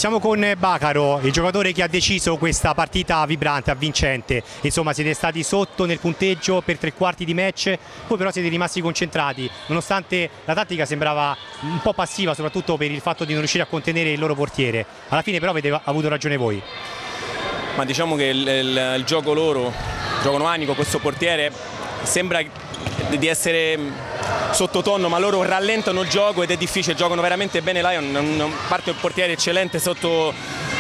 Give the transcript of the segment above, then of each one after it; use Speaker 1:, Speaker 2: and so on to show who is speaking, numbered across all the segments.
Speaker 1: Siamo con Bacaro, il giocatore che ha deciso questa partita vibrante, avvincente. Insomma, siete stati sotto nel punteggio per 3/4 di match, poi però siete rimasti concentrati, nonostante la tattica sembrava un po' passiva, soprattutto per il fatto di non riuscire a contenere il loro portiere. Alla fine però avete avuto ragione voi.
Speaker 2: Ma diciamo che il gioco loro, giocano anni con questo portiere, sembra di essere sottotono, ma loro rallentano il gioco ed è difficile, giocano veramente bene. Lion, parte il portiere eccellente sotto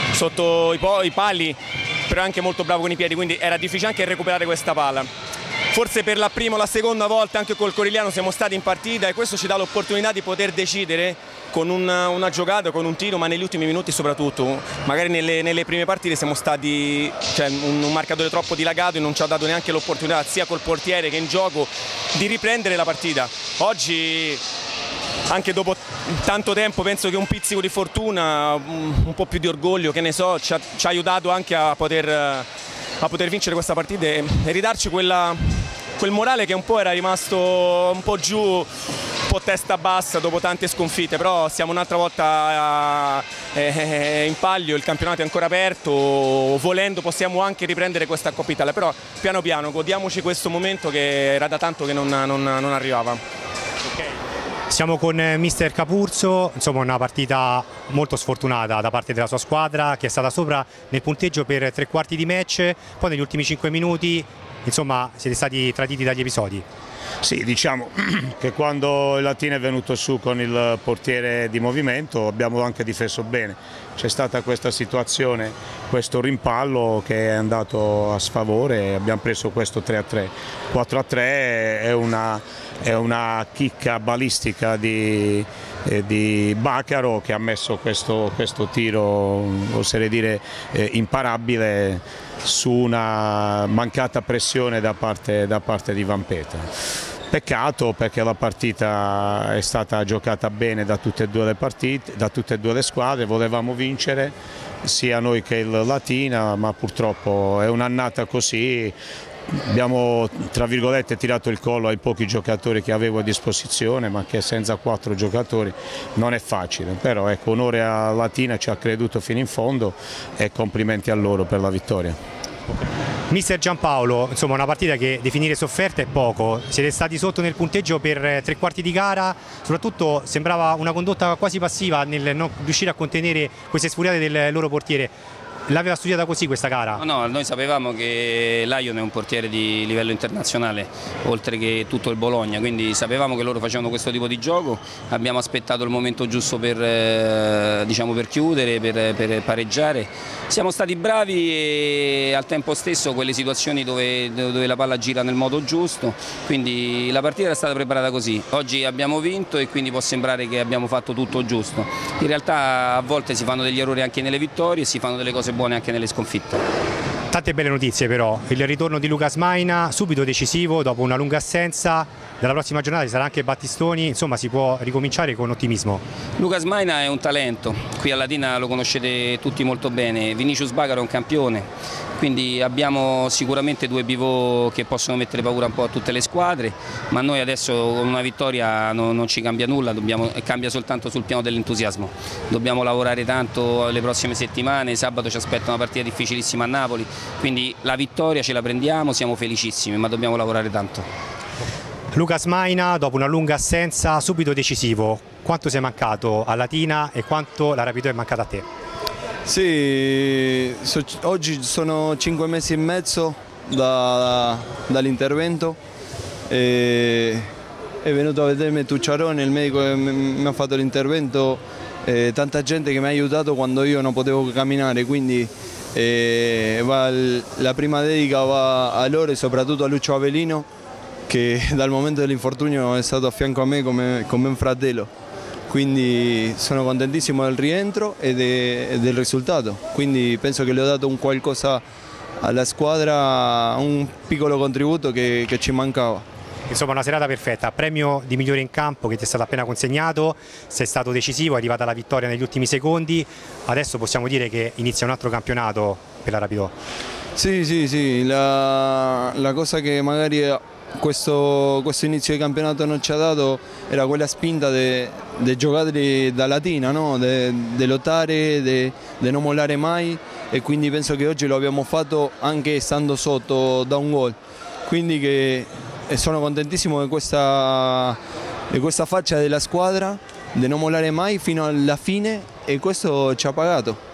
Speaker 2: i pali, però è anche molto bravo con i piedi, quindi era difficile anche recuperare questa palla. Forse per la prima o la seconda volta anche col Corigliano siamo stati in partita e questo ci dà l'opportunità di poter decidere con una giocata, con un tiro, ma negli ultimi minuti soprattutto. Magari nelle prime partite siamo stati, un marcatore troppo dilagato e non ci ha dato neanche l'opportunità, sia col portiere che in gioco, di riprendere la partita. Oggi, anche dopo tanto tempo, penso che un pizzico di fortuna, un po' più di orgoglio, che ne so, ci ha aiutato anche a poter vincere questa partita e ridarci quel morale che un po' era rimasto un po' giù, un po' testa bassa dopo tante sconfitte. Però siamo un'altra volta in palio, il campionato è ancora aperto, volendo possiamo anche riprendere questa Coppa Italia, però piano piano godiamoci questo momento che era da tanto che non arrivava.
Speaker 1: Okay. Siamo con mister Capurzo, insomma una partita molto sfortunata da parte della sua squadra, che è stata sopra nel punteggio per 3/4 di match, poi negli ultimi 5 minuti insomma siete stati traditi dagli episodi.
Speaker 3: Sì, diciamo che quando il Latina è venuto su con il portiere di movimento abbiamo anche difeso bene. C'è stata questa situazione, questo rimpallo che è andato a sfavore e abbiamo preso questo 3-3. 4-3 è una chicca balistica di Bacaro, che ha messo questo tiro, oserei dire, imparabile, su una mancata pressione da parte di Vampeta. Peccato, perché la partita è stata giocata bene da tutte e due le partite, da tutte e due le squadre. Volevamo vincere sia noi che il Latina, ma purtroppo è un'annata così. Abbiamo, tra virgolette, tirato il collo ai pochi giocatori che avevo a disposizione, ma che senza 4 giocatori non è facile. Però ecco, onore a Latina, ci ha creduto fino in fondo e complimenti a loro per la vittoria.
Speaker 1: Mister Giampaolo, insomma una partita che definire sofferta è poco, siete stati sotto nel punteggio per 3/4 di gara, soprattutto sembrava una condotta quasi passiva nel non riuscire a contenere queste sfuriate del loro portiere. L'aveva studiata così questa gara?
Speaker 4: No, noi sapevamo che Lion è un portiere di livello internazionale, oltre che tutto il Bologna, quindi sapevamo che loro facevano questo tipo di gioco. Abbiamo aspettato il momento giusto per chiudere, per pareggiare. Siamo stati bravi e al tempo stesso quelle situazioni dove la palla gira nel modo giusto, quindi la partita era stata preparata così. Oggi abbiamo vinto e quindi può sembrare che abbiamo fatto tutto giusto. In realtà a volte si fanno degli errori anche nelle vittorie e si fanno delle cose buone anche nelle sconfitte.
Speaker 1: Tante belle notizie però, il ritorno di Lucas Maina, subito decisivo dopo una lunga assenza, dalla prossima giornata ci sarà anche Battistoni, insomma si può ricominciare con ottimismo.
Speaker 4: Lucas Maina è un talento, qui a Latina lo conoscete tutti molto bene, Vinicius Bacaro è un campione, quindi abbiamo sicuramente 2 pivot che possono mettere paura un po' a tutte le squadre, ma noi adesso con una vittoria non ci cambia nulla, cambia soltanto sul piano dell'entusiasmo. Dobbiamo lavorare tanto le prossime settimane, sabato ci aspetta una partita difficilissima a Napoli, quindi la vittoria ce la prendiamo, siamo felicissimi, ma dobbiamo lavorare tanto.
Speaker 1: Lucas Maina, dopo una lunga assenza, subito decisivo. Quanto sei mancato a Latina e quanto la Rapidò è mancata a te?
Speaker 5: Sì, oggi sono 5 mesi e mezzo dall'intervento. È venuto a vedermi Tucciarone, il medico che mi ha fatto l'intervento, tanta gente che mi ha aiutato quando io non potevo camminare, quindi la prima dedica va a loro e soprattutto a Lucio Avellino, che dal momento dell'infortunio è stato a fianco a me come un fratello. Quindi sono contentissimo del rientro e del risultato, quindi penso che le ho dato un qualcosa alla squadra, un piccolo contributo che ci mancava.
Speaker 1: Insomma una serata perfetta, premio di migliore in campo che ti è stato appena consegnato, sei stato decisivo, è arrivata la vittoria negli ultimi secondi, adesso possiamo dire che inizia un altro campionato per la Rapidò.
Speaker 5: Sì, la cosa che magari questo inizio di campionato non ci ha dato era quella spinta di giocare da latina, no? di lottare, di non mollare mai, e quindi penso che oggi lo abbiamo fatto anche stando sotto da un gol. Quindi sono contentissimo di questa faccia della squadra, di non mollare mai fino alla fine, e questo ci ha pagato.